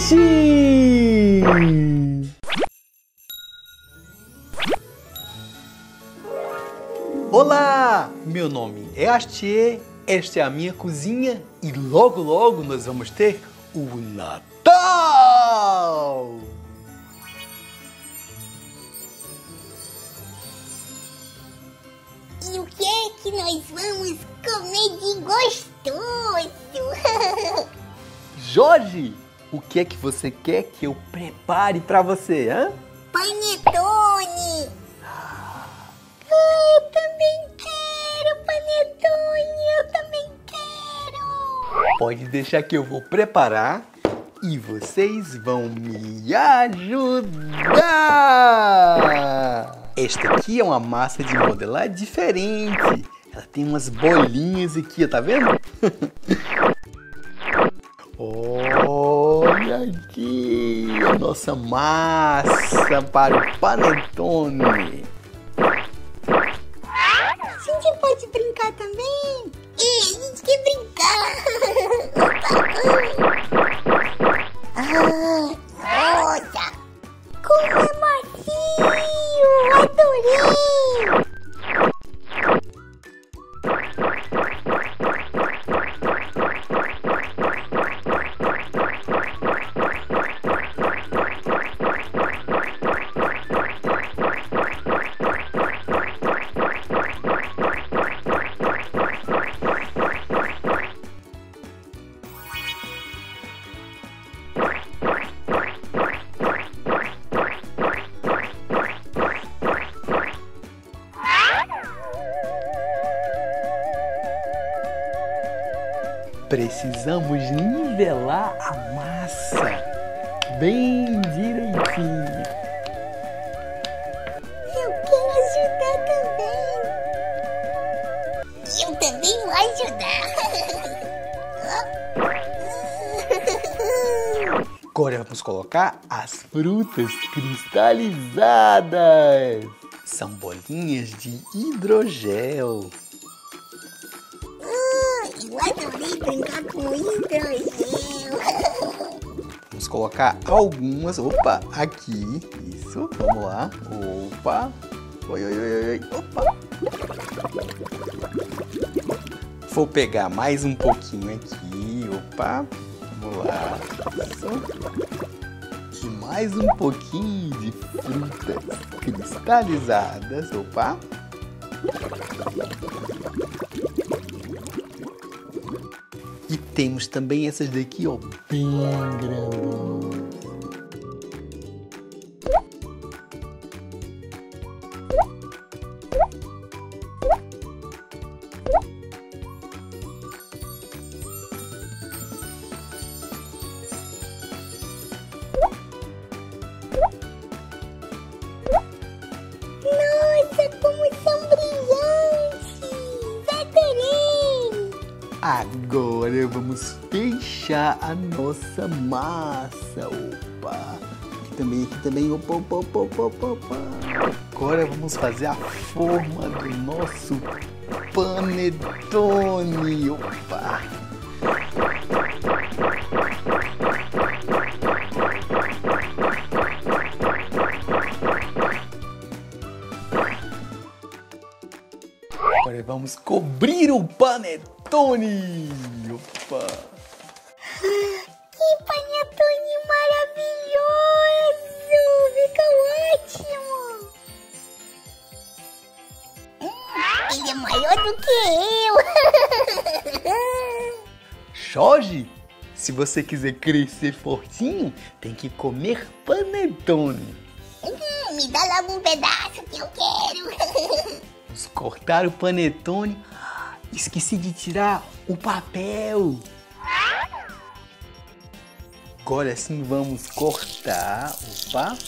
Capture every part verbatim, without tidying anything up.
Sushi! Olá! Meu nome é Astier, esta é a minha cozinha e logo logo nós vamos ter o Natal! E o que é que nós vamos comer de gostoso? Jorge, o que é que você quer que eu prepare para você, hã? Panetone! Ah, eu também quero panetone, eu também quero! Pode deixar que eu vou preparar e vocês vão me ajudar! Esta aqui é uma massa de modelar diferente. Ela tem umas bolinhas aqui, ó, tá vendo? Olha aqui a nossa massa para o panetone. A gente pode brincar também? É, a gente quer brincar. Ah, nossa! Como é macio! Adorei! Precisamos nivelar a massa bem direitinho. Eu quero ajudar também. Eu também vou ajudar. Agora vamos colocar as frutas cristalizadas. São bolinhas de hidrogel. Eu adorei brincar com hidrogel. Vamos colocar algumas. Opa, aqui. Isso, vamos lá. Opa. Oi, oi, oi, oi. Opa. Vou pegar mais um pouquinho aqui. Opa. Vamos lá. Isso. E mais um pouquinho de frutas cristalizadas. Opa. E temos também essas daqui, ó, bem grandes. Nossa, como são brilhantes! Adorei! Agora vamos fechar a nossa massa. Opa! Aqui também, aqui também. Opa, opa, opa, opa, opa. Agora vamos fazer a forma do nosso panetone. Opa! Agora vamos cobrir o panetone. Opa! Que panetone maravilhoso! Fica ótimo! Hum, ele é maior do que eu! Jorge, se você quiser crescer fortinho, tem que comer panetone. Hum, me dá logo um pedaço que eu quero! Vamos cortar o panetone. Esqueci de tirar o papel. Agora sim vamos cortar. Opa.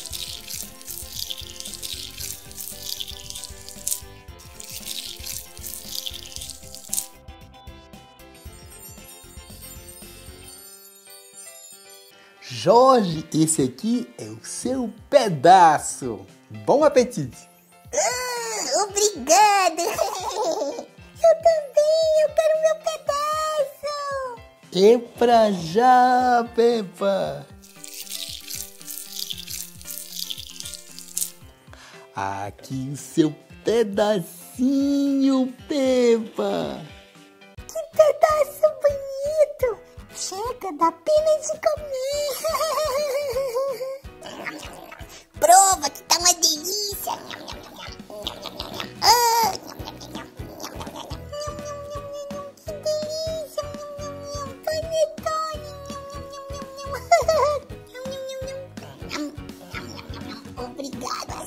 Jorge, esse aqui é o seu pedaço. Bom apetite! Ah, obrigada! Eu também, eu quero meu pedaço! É pra já, Peppa! Aqui o seu pedacinho, Pepa. Que pedaço bonito. Chega, dá pena de comer. Prova que tá uma delícia. Ah, que delícia. Panetone. Obrigada.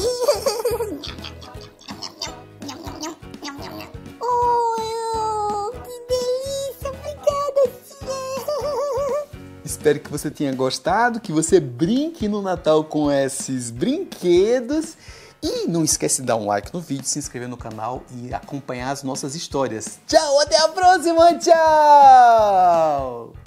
Oh, que delícia. Obrigada, tia. Espero que você tenha gostado, que você brinque no Natal com esses brinquedos. E não esquece de dar um like no vídeo, se inscrever no canal e acompanhar as nossas histórias. Tchau, até a próxima, tchau!